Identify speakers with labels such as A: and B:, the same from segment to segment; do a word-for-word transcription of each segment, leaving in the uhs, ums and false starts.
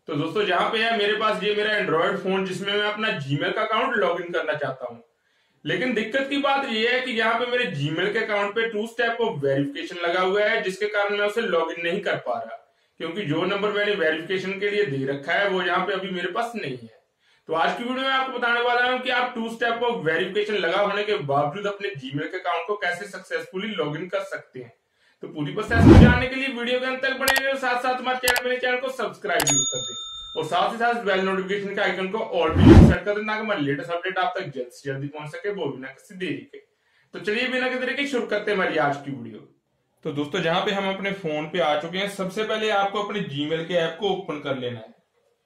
A: तो दोस्तों जहां पे है मेरे पास ये मेरा एंड्रॉयड फोन जिसमें मैं अपना जीमेल का अकाउंट लॉग इन करना चाहता हूं। लेकिन दिक्कत की बात ये है कि यहाँ पे मेरे जीमेल के अकाउंट पे टू स्टेप ऑफ वेरिफिकेशन लगा हुआ है, जिसके कारण मैं उसे लॉग इन नहीं कर पा रहा, क्योंकि जो नंबर मैंने वेरिफिकेशन के लिए दे रखा है वो यहाँ पे अभी मेरे पास नहीं है। तो आज की वीडियो में आपको बताने वाला हूँ कि आप टू स्टेप ऑफ वेरिफिकेशन लगा होने के बावजूद अपने जीमेल के अकाउंट को कैसे सक्सेसफुली लॉग इन कर सकते हैं। तो पूरी प्रोसेस को जानने के लिए वीडियो के अंत तक बने रहिए और साथ साथ हमारे चैनल मेरे चैनल को सब्सक्राइब जरूर कर दें और साथ ही साथ बेल नोटिफिकेशन के आइकन को ऑल पे सेट कर दें ताकि हमारे लेटेस्ट अपडेट आप तक जल्द से जल्दी पहुंच सके, वो बिना किसी देरी के। तो चलिए बिना किसी देरी के शुरू करते हैं हमारी आज की वीडियो। तो दोस्तों जहां पे हम अपने फोन पे आ चुके हैं, सबसे पहले आपको अपने जीमेल के ऐप को ओपन कर लेना है।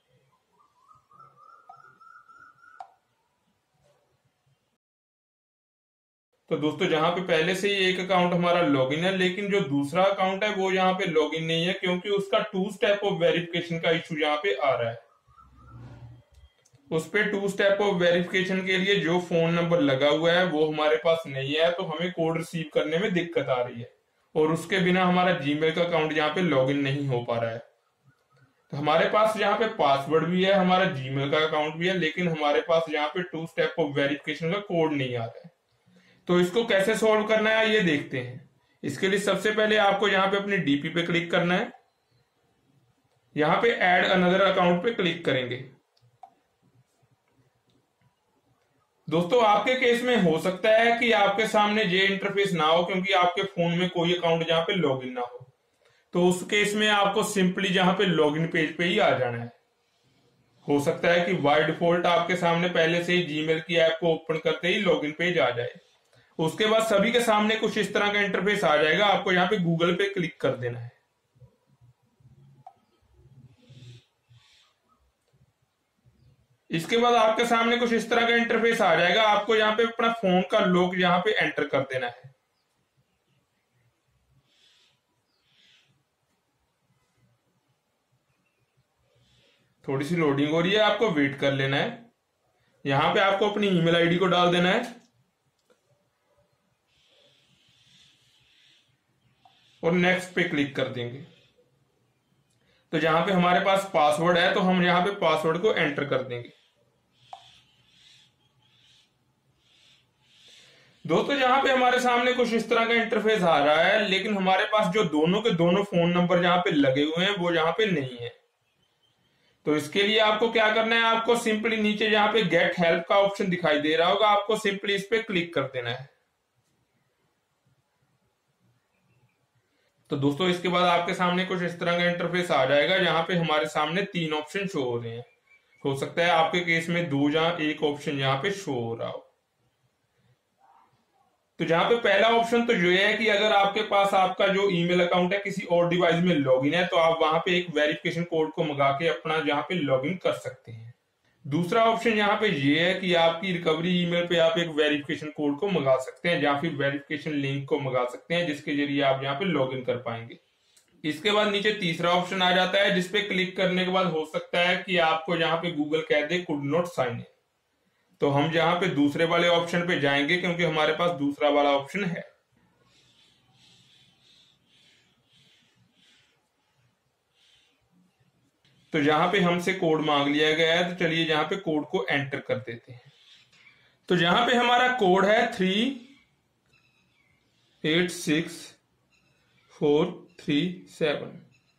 A: तो दोस्तों जहां पे पहले से ही एक अकाउंट हमारा लॉगिन है, लेकिन जो दूसरा अकाउंट है वो यहाँ पे लॉगिन नहीं है, क्योंकि उसका टू स्टेप ऑफ वेरिफिकेशन का इशू यहाँ पे आ रहा है। उस पे टू स्टेप ऑफ वेरिफिकेशन के लिए जो फोन नंबर लगा हुआ है वो हमारे पास नहीं है, तो हमें कोड रिसीव करने में दिक्कत आ रही है और उसके बिना हमारा जीमेल का अकाउंट यहाँ पे लॉगिन नहीं हो पा रहा है। तो हमारे पास यहाँ पे पासवर्ड भी है, हमारा जीमेल का अकाउंट भी है, लेकिन हमारे पास यहाँ पे टू स्टेप ऑफ वेरिफिकेशन का कोड नहीं आ रहा है। तो इसको कैसे सॉल्व करना है ये देखते हैं। इसके लिए सबसे पहले आपको यहाँ पे अपनी डीपी पे क्लिक करना है। यहाँ पे ऐड अनदर अकाउंट पे क्लिक करेंगे। दोस्तों आपके केस में हो सकता है कि आपके सामने ये इंटरफेस ना हो, क्योंकि आपके फोन में कोई अकाउंट जहां पे लॉगिन ना हो। तो उस केस में आपको सिंपली जहां पे लॉगिन पेज पे ही आ जाना है। हो सकता है कि बाय डिफॉल्ट आपके सामने पहले से ही जीमेल की ऐप को ओपन करते ही लॉगिन पेज आ जाए। उसके बाद सभी के सामने कुछ इस तरह का इंटरफेस आ जाएगा। आपको यहाँ पे गूगल पे क्लिक कर देना है। इसके बाद आपके सामने कुछ इस तरह का इंटरफेस आ जाएगा। आपको यहाँ पे अपना फोन का लॉक यहाँ पे एंटर कर देना है। थोड़ी सी लोडिंग हो रही है, आपको वेट कर लेना है। यहाँ पे आपको अपनी ईमेल आईडी को डाल देना है और नेक्स्ट पे क्लिक कर देंगे। तो जहां पे हमारे पास पासवर्ड है तो हम यहाँ पे पासवर्ड को एंटर कर देंगे। दोस्तों जहां पे हमारे सामने कुछ इस तरह का इंटरफेस आ रहा है, लेकिन हमारे पास जो दोनों के दोनों फोन नंबर जहां पे लगे हुए हैं वो यहाँ पे नहीं है। तो इसके लिए आपको क्या करना है, आपको सिंपली नीचे जहां पे गेट हेल्प का ऑप्शन दिखाई दे रहा होगा, आपको सिंपली इस पे क्लिक कर देना है। तो दोस्तों इसके बाद आपके सामने कुछ इस तरह का इंटरफेस आ जाएगा, जहां पे हमारे सामने तीन ऑप्शन शो हो रहे हैं। हो सकता है आपके केस में दो या एक ऑप्शन यहाँ पे शो हो रहा हो। तो जहां पे पहला ऑप्शन तो ये है कि अगर आपके पास आपका जो ईमेल अकाउंट है किसी और डिवाइस में लॉगिन है, तो आप वहां पे एक वेरिफिकेशन कोड को मंगा के अपना जहां पे लॉगिन कर सकते हैं। दूसरा ऑप्शन यहाँ पे ये है कि आपकी रिकवरी ईमेल पे आप एक वेरिफिकेशन कोड को मंगा सकते हैं या फिर वेरिफिकेशन लिंक को मंगा सकते हैं, जिसके जरिए आप यहाँ पे लॉगिन कर पाएंगे। इसके बाद नीचे तीसरा ऑप्शन आ जाता है, जिसपे क्लिक करने के बाद हो सकता है कि आपको यहाँ पे गूगल कह दे कुड नॉट साइन इन। तो हम जहां पे दूसरे वाले ऑप्शन पे जाएंगे, क्योंकि हमारे पास दूसरा वाला ऑप्शन है। तो जहां पे हमसे कोड मांग लिया गया है, तो चलिए जहां पे कोड को एंटर कर देते हैं। तो जहां पे हमारा कोड है three eight six four three seven.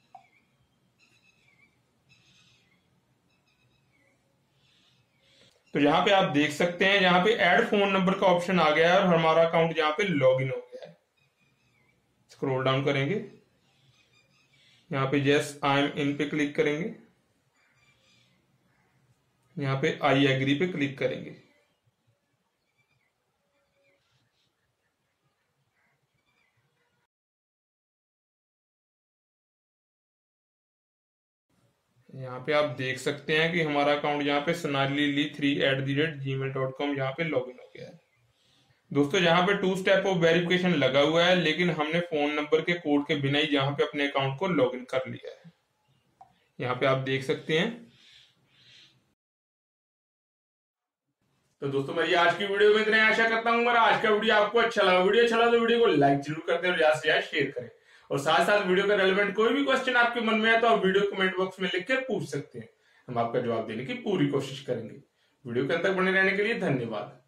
A: तो यहाँ पे आप देख सकते हैं, यहाँ पे ऐड फोन नंबर का ऑप्शन आ गया है और हमारा अकाउंट यहाँ पे लॉगिन हो गया है। स्क्रॉल डाउन करेंगे, यहाँ पे यस आई एम इन पे क्लिक करेंगे, यहाँ पे आई एग्री पे क्लिक करेंगे। यहाँ पे आप देख सकते हैं कि हमारा अकाउंट यहाँ पे सोनाली ली थ्री एट दी रेट जी मेल डॉट कॉम यहाँ पे लॉगिन हो गया है। दोस्तों यहाँ पे टू स्टेप ऑफ वेरिफिकेशन लगा हुआ है, लेकिन हमने फोन नंबर के कोड के बिना ही यहाँ पे अपने अकाउंट को लॉगिन कर लिया है। यहाँ पे आप देख सकते हैं। तो दोस्तों मेरी आज की वीडियो में इतना, आशा करता हूँ मेरा आज का वीडियो आपको अच्छा लगा। वीडियो अच्छा लगा तो वीडियो को लाइक जरूर कर दें और ज्यादा से ज्यादा शेयर करें और साथ साथ वीडियो का रेलेवेंट कोई भी क्वेश्चन आपके मन में है तो आप वीडियो कमेंट बॉक्स में लिख कर पूछ सकते हैं, हम आपका जवाब देने की पूरी कोशिश करेंगे। वीडियो के अंत तक बने रहने के लिए धन्यवाद।